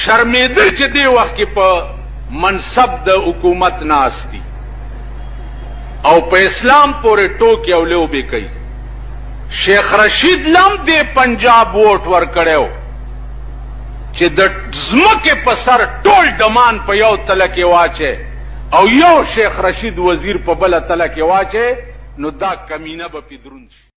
شرمېده چې دې وخت کې په منصب د حکومت ناستی او په اسلام پورې ټوکې او لوبې کوي. شیخ رشید لم دې پنجاب ووټ ورکړی چې د ځمکې په سر ټول ډمان په یو تله کې واچي او یو شیخ رشید وزیر په بله تله کې واچي، نو دا کمینه به پې دروند شي.